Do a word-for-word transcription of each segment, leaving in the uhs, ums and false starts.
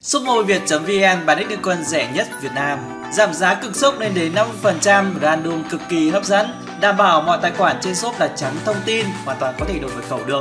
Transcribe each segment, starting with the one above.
shop mobile việt chấm vn bán nick liên quân rẻ nhất Việt Nam. Giảm giá cực sốc lên đến năm mươi phần trăm, random cực kỳ hấp dẫn. Đảm bảo mọi tài khoản trên shop là trắng thông tin, hoàn toàn có thể đổi mật khẩu được.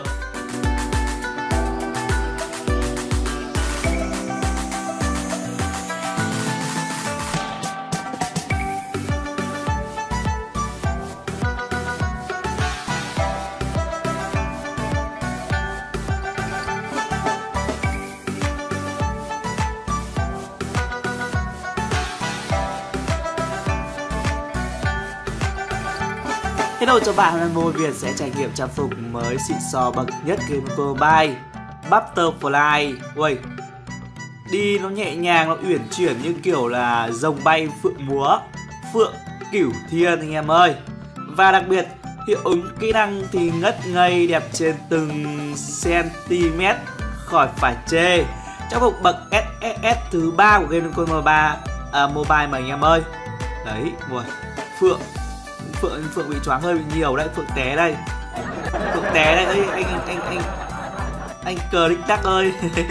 Hello cho bạn, hôm nay Việt sẽ trải nghiệm trang phục mới xịn sò bậc nhất game mobile Butterfly. Ui, đi nó nhẹ nhàng, nó uyển chuyển như kiểu là rồng bay phượng múa, phượng cửu thiên anh em ơi. Và đặc biệt hiệu ứng kỹ năng thì ngất ngây, đẹp trên từng cm, khỏi phải chê. Trang phục bậc ét ét ét thứ ba của game mobile à, mobile mà anh em ơi. Đấy, ui, phượng Phượng, Phượng bị choáng hơi bị nhiều đấy, Phượng té đây. Phượng té đây, ơi anh anh anh anh cờ đích đắc ơi.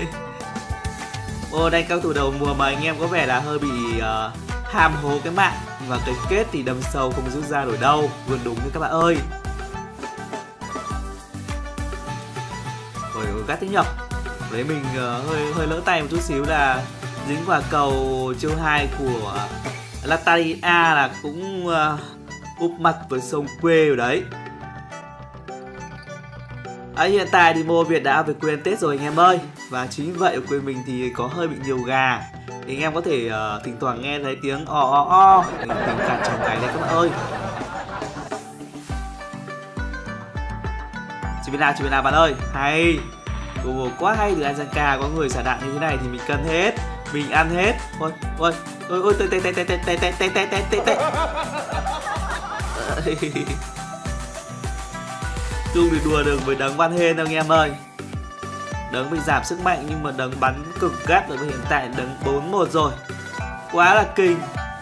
Ô, đây cao thủ đầu mùa mà anh em có vẻ là hơi bị uh, hàm hố cái mạng. Và cái kết thì đâm sâu không rút ra nổi đâu. Vườn đúng như các bạn ơi. Ôi, gắt thế nhở. Đấy mình uh, hơi hơi lỡ tay một chút xíu là dính quả cầu chiêu hai của Lataria là cũng uh, úp mặt với sông quê rồi đấy. À, hiện tại thì Mô Việt đã về quê ăn Tết rồi anh em ơi. Và chính vậy ở quê mình thì có hơi bị nhiều gà. Thì anh em có thể uh, thỉnh thoảng nghe thấy tiếng o o o, tiếng gà trống cái đấy các bạn ơi. Chỉ biết nào, chỉ biết nào bạn ơi. Hay, ồ, quá hay, từ Azanka có người xả đạn như thế này thì mình cân hết, mình ăn hết. Ôi, ôi, ôi, ôi, tê tê tê tê tê tê tê tê tê tê tê. Chung thì đùa được với đấng Van Hên đâu anh em ơi. Đấng bị giảm sức mạnh nhưng mà đấng bắn cực gắt rồi, hiện tại đấng bốn một rồi. Quá là kinh.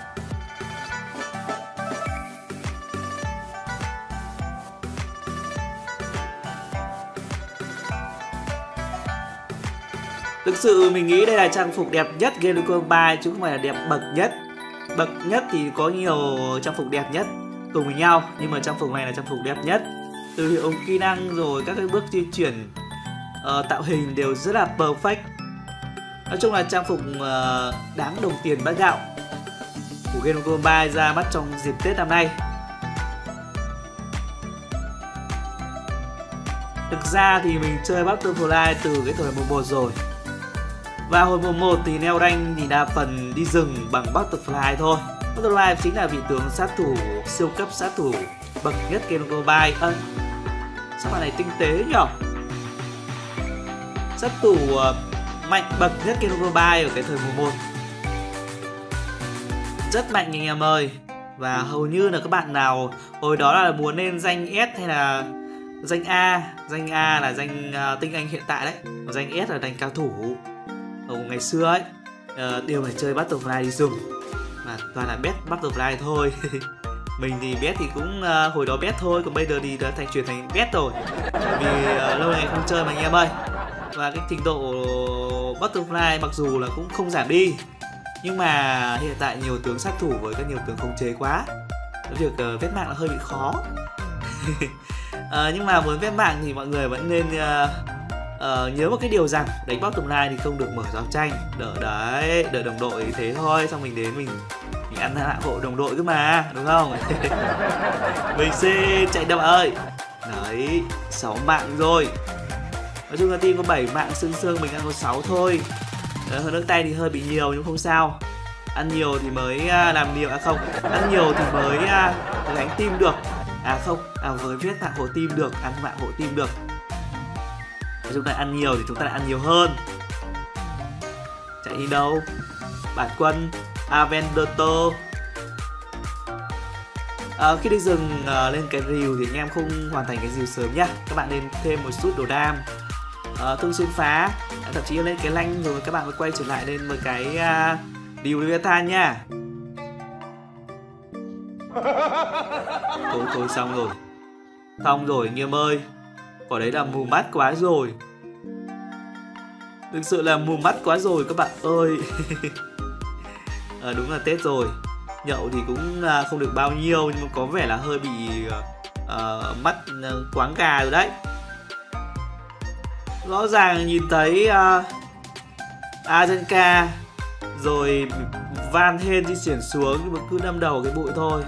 Thực sự mình nghĩ đây là trang phục đẹp nhất game Mobile chứ không phải là đẹp bậc nhất. Bậc nhất thì có nhiều trang phục đẹp nhất cùng với nhau, nhưng mà trang phục này là trang phục đẹp nhất. Từ hiệu ứng kỹ năng rồi các cái bước di chuyển, uh, tạo hình đều rất là perfect. Nói chung là trang phục uh, đáng đồng tiền bát gạo của game Mobile ra mắt trong dịp Tết năm nay. Thực ra thì mình chơi Butterfly từ cái thời mùa một rồi. Và hồi mùa một thì neo rank thì đa phần đi rừng bằng Butterfly thôi. Butterfly chính là vị tướng sát thủ siêu cấp, sát thủ bậc nhất game mobile. Ơ, sao bạn này tinh tế nhỉ? Sát thủ uh, mạnh bậc nhất game mobile ở cái thời mùa một. Rất mạnh anh em ơi. Và hầu như là các bạn nào hồi đó là muốn lên danh S hay là danh A. Danh A là danh uh, tinh anh hiện tại đấy, còn danh S là danh cao thủ ở ngày xưa ấy, uh, đều phải chơi Butterfly đi rừng. Mà toàn là bet Butterfly thôi. Mình thì bet thì cũng uh, hồi đó bet thôi, còn bây giờ thì đã thành chuyển thành bet rồi. Vì uh, lâu ngày không chơi mà anh em ơi. Và cái trình độ Butterfly mặc dù là cũng không giảm đi, nhưng mà hiện tại nhiều tướng sát thủ với các nhiều tướng khống chế quá, cái việc uh, vét mạng là hơi bị khó. uh, Nhưng mà muốn vét mạng thì mọi người vẫn nên uh, uh, nhớ một cái điều rằng đánh Butterfly thì không được mở giao tranh. Đợi đấy, đợi đồng đội thì thế thôi, xong mình đến mình mình ăn hạ hộ đồng đội cơ mà, đúng không? Mình sẽ chạy đâu ơi. Đấy, sáu mạng rồi. Nói chung là team có bảy mạng, xương xương mình ăn có sáu thôi. Hơn nước tay thì hơi bị nhiều nhưng không sao. Ăn nhiều thì mới uh, làm điều, à không, ăn nhiều thì mới uh, đánh team được. À không, à với viết mạng hộ team được, ăn mạng hộ team được. Nói chung là ăn nhiều thì chúng ta lại ăn nhiều hơn. Chạy đi đâu? Bản quân Avendoto. À, khi đi rừng uh, lên cái rìu thì anh em không hoàn thành cái rìu sớm nhá. Các bạn nên thêm một chút đồ đam, uh, thường xuyên phá, thậm chí lên cái lanh rồi các bạn mới quay trở lại lên một cái uh, điều Leviathan nha. Thôi thôi xong rồi. Xong rồi anh em ơi. Quả đấy là mù mắt quá rồi. Thực sự là mù mắt quá rồi các bạn ơi. À, đúng là Tết rồi. Nhậu thì cũng không được bao nhiêu, nhưng mà có vẻ là hơi bị uh, mắt quáng gà rồi đấy. Rõ ràng nhìn thấy uh, Azenka rồi Van Hên di chuyển xuống, nhưng mà cứ đâm đầu cái bụi thôi.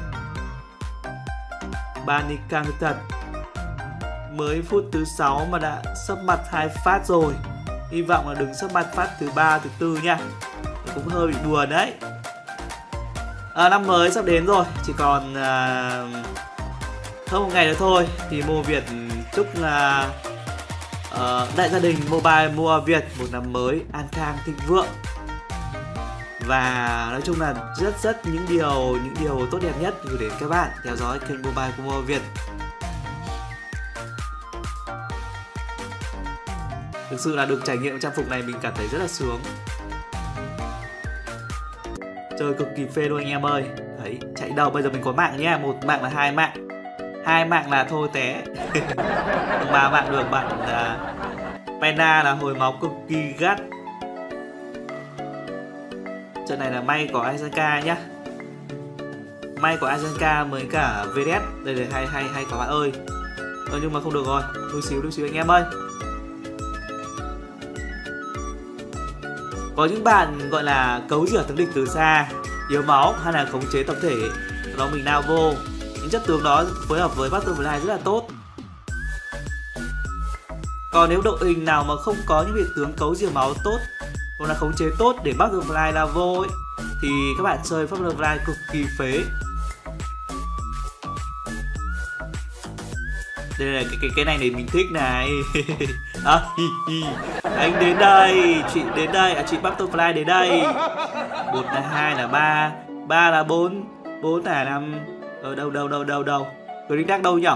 Bani căng thật. Mới phút thứ sáu mà đã sấp mặt hai phát rồi. Hy vọng là đừng sấp mặt phát thứ ba, thứ tư nha. Cũng hơi bị buồn đấy. À, năm mới sắp đến rồi, chỉ còn uh, hơn một ngày nữa thôi thì Mua Việt chúc là uh, đại gia đình mobile Mua Việt một năm mới an khang thịnh vượng. Và nói chung là rất rất những điều những điều tốt đẹp nhất gửi đến các bạn theo dõi kênh mobile của Mua Việt. Thực sự là được trải nghiệm trang phục này mình cảm thấy rất là sướng. Chơi cực kỳ phê luôn anh em ơi. Đấy, chạy đầu bây giờ mình có mạng nhá, một mạng là hai mạng. Hai mạng là thôi té. Ba mạng được bạn uh, Pena là hồi máu cực kỳ gắt. Trận này là may có Azenka nhá. May có Azenka với cả vê đê ét. Đây là hay hay hay các bạn ơi. Ờ, nhưng mà không được rồi. Đôi xíu đôi xíu anh em ơi. Có những bạn gọi là cấu rỉa tướng địch từ xa, yếu máu hay là khống chế tập thể, đó mình nào vô. Những chất tướng đó phối hợp với Butterfly rất là tốt. Còn nếu đội hình nào mà không có những vị tướng cấu rỉa máu tốt hoặc là khống chế tốt để Butterfly là vô ấy, thì các bạn chơi Butterfly cực kỳ phế. Đây là cái cái cái này để mình thích này. À, hi, hi. Anh đến đây, chị đến đây, à, chị Butterfly đến đây. Một là hai là ba, ba là bốn, bốn là năm. Ở đâu đâu đâu đâu đâu. Green Dark đâu nhỉ?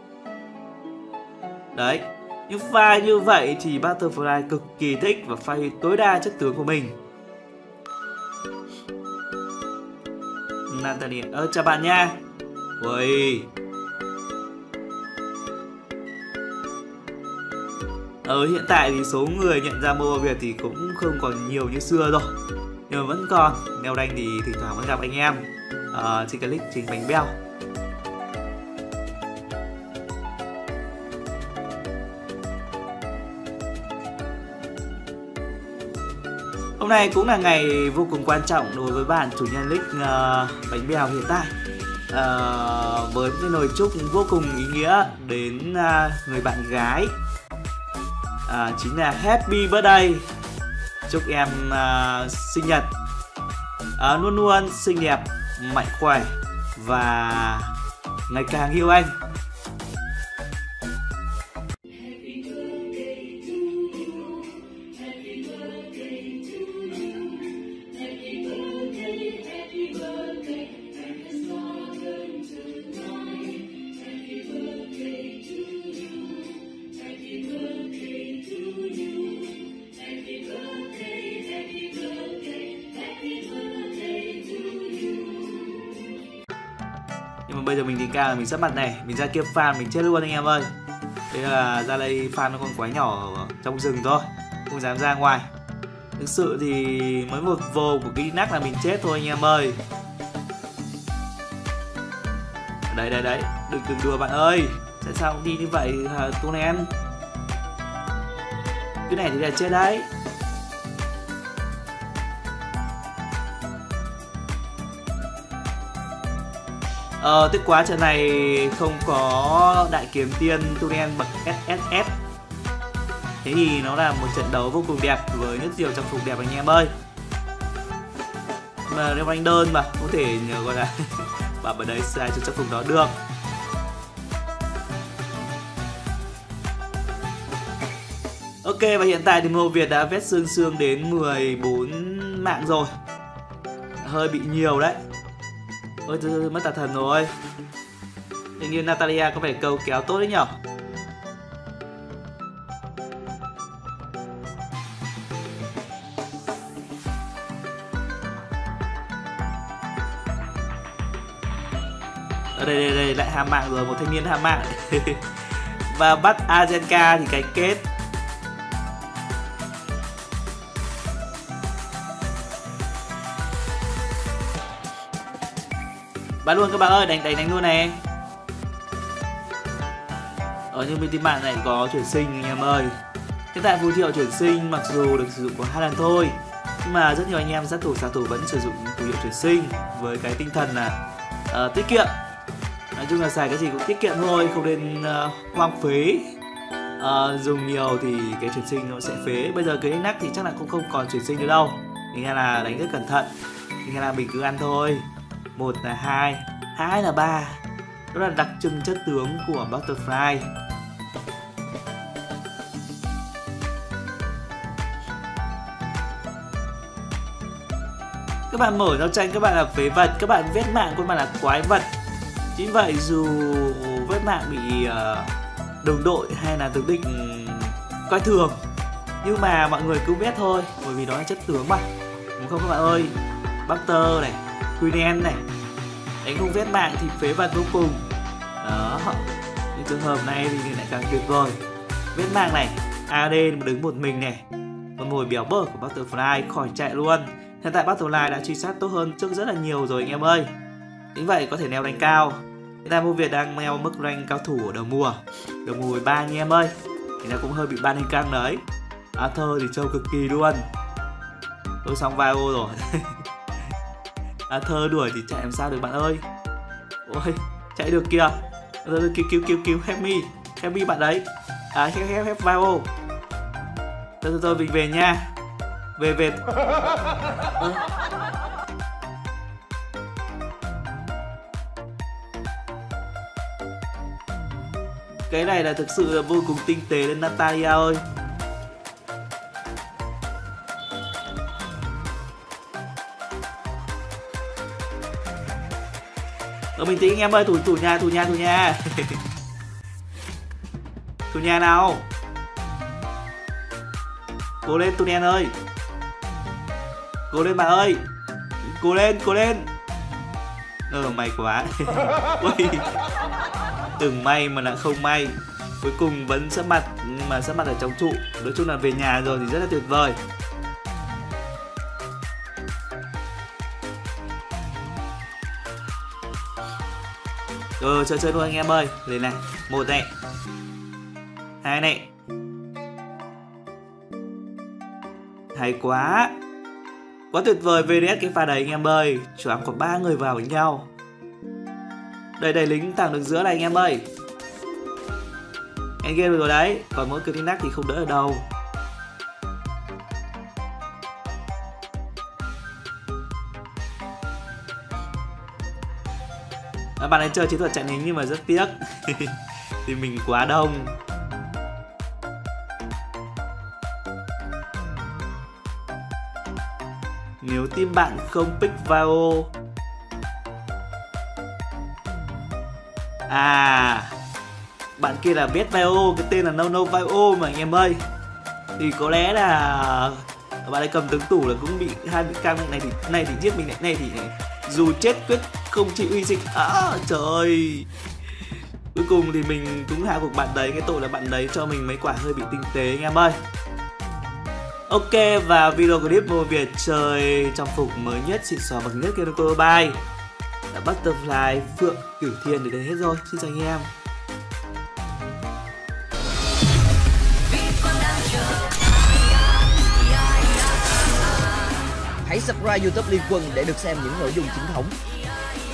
Đấy. Những pha như vậy thì Butterfly cực kỳ thích và phát huy tối đa chất tướng của mình. Natalia, ơ chào bạn nha. Ui. Ở hiện tại thì số người nhận ra Mua Việt thì cũng không còn nhiều như xưa rồi, nhưng mà vẫn còn. Neo Đanh thì thỉnh thoảng vẫn gặp anh em. uh, Xin click trình bánh beo. Hôm nay cũng là ngày vô cùng quan trọng đối với bạn chủ nhân nick uh, bánh bèo hiện tại. uh, Với cái lời chúc vô cùng ý nghĩa đến uh, người bạn gái, à, chính là Happy Birthday. Chúc em uh, sinh nhật uh, luôn luôn xinh đẹp, mạnh khỏe và ngày càng yêu anh. Nhưng mà bây giờ mình thì cao là mình sắp mặt này, mình ra kia farm mình chết luôn anh em ơi. Thế là ra đây farm nó còn quá nhỏ ở trong rừng thôi, không dám ra ngoài. Thực sự thì mới một vô của cái nắc là mình chết thôi anh em ơi. Đấy đấy đấy, đừng đừng đùa bạn ơi. Tại sao cũng đi như vậy hả cô em? Cái này thì là chết đấy. Ờ, tiếc quá trận này không có đại kiếm tiên Tunen bậc ét ét ét. Thế thì nó là một trận đấu vô cùng đẹp với rất nhiều trang phục đẹp anh em ơi. Mà nếu anh đơn mà có thể nhờ gọi là bảo ở đây sai cho trang phục đó được. Ok, và hiện tại thì Mua Việt đã vét xương xương đến mười bốn mạng rồi. Hơi bị nhiều đấy. Ôi trời ơi, mất tà thần rồi. Tự nhiên Natalia có vẻ câu kéo tốt đấy nhở. Ở đây đây đây lại ham mạng rồi, một thanh niên ham mạng. Và bắt Azenka thì cái kết. Bắn luôn các bạn ơi, đánh đánh đánh luôn này. Ở nhưng bên team bạn này có chuyển sinh anh em ơi. Hiện tại phù hiệu chuyển sinh mặc dù được sử dụng có hai lần thôi, nhưng mà rất nhiều anh em sát thủ xạ thủ vẫn sử dụng phù hiệu chuyển sinh với cái tinh thần là uh, tiết kiệm. Nói chung là xài cái gì cũng tiết kiệm thôi, không nên uh, hoang phí. Uh, dùng nhiều thì cái chuyển sinh nó sẽ phế. Bây giờ cái nắc thì chắc là cũng không còn chuyển sinh nữa đâu, thành ra là đánh rất cẩn thận. Thành ra là mình cứ ăn thôi. Một là hai, hai là ba. Đó là đặc trưng chất tướng của Butterfly. Các bạn mở giao tranh các bạn là phế vật, các bạn vết mạng các bạn là quái vật. Chính vậy dù vết mạng bị uh, đồng đội hay là tướng địch coi thường, nhưng mà mọi người cứ vết thôi, bởi vì đó là chất tướng mà, đúng không các bạn ơi? Buster này, Queen này, đánh không vết mạng thì phế vật vô cùng. Đó, những trường hợp này thì lại càng tuyệt vời. Vết mạng này, a đê đứng một mình này, con mồi béo bở của Butterfly khỏi chạy luôn. Hiện tại Butterfly đã truy sát tốt hơn trước rất là nhiều rồi anh em ơi. Chính vậy có thể leo rank cao. Hiện tại Vô Việt đang leo mức rank cao thủ ở đầu mùa, đầu mùa mười ba anh em ơi. Thì nó cũng hơi bị ban hình căng đấy. Arthur thì trâu cực kỳ luôn. Tôi xong vai ô rồi. Arthur đuổi thì chạy làm sao được bạn ơi. Ôi, chạy được kìa. Cứu cứu cứu cứu help me. Help me bạn đấy. À help help help vai ô. Thôi thôi thôi mình về nha. Về về. Ừ. Cái này là thực sự là vô cùng tinh tế đến Natalia ơi. Ở bình tĩnh anh em ơi, thủ thủ nhà thủ nhà thủ nhà. Thủ nhà nào. Cố lên Tunen ơi. Cố lên bạn ơi. Cố lên, cố lên. Ờ may quá. Ui. Tưởng may mà lại không may. Cuối cùng vẫn sắp mặt, nhưng mà sắp mặt ở trong trụ. Nói chung là về nhà rồi thì rất là tuyệt vời. Rồi chơi chơi luôn anh em ơi. Lên này, một này, hai này. Hay quá. Quá tuyệt vời vê đê ét cái pha đấy anh em ơi. Choáng có ba người vào với nhau. Đây đây lính thẳng đường giữa này anh em ơi. Endgame được rồi đấy. Còn mỗi Clinac thì không đỡ ở đâu. À, bạn ấy chơi chiến thuật chạy lính nhưng mà rất tiếc. Thì mình quá đông. Nếu team bạn không pick Vao. À, bạn kia là bet Vao, cái tên là No No Vao mà anh em ơi. Thì có lẽ là bạn ấy cầm tướng tủ là cũng bị hai bị căng này thì này thì giết mình, này này thì này. Dù chết quyết không chịu hy sinh. À, trời ơi. Cuối cùng thì mình cũng hạ gục bạn đấy. Cái tội là bạn đấy cho mình mấy quả hơi bị tinh tế anh em ơi. Ok, và video clip Vô Việt chơi trong phục mới nhất, xịn xò bậc nhất Game Mobile là Butterfly Phượng Cửu Thiên đến đây hết rồi. Xin chào anh em. Hãy subscribe YouTube Liên Quân để được xem những nội dung chính thống.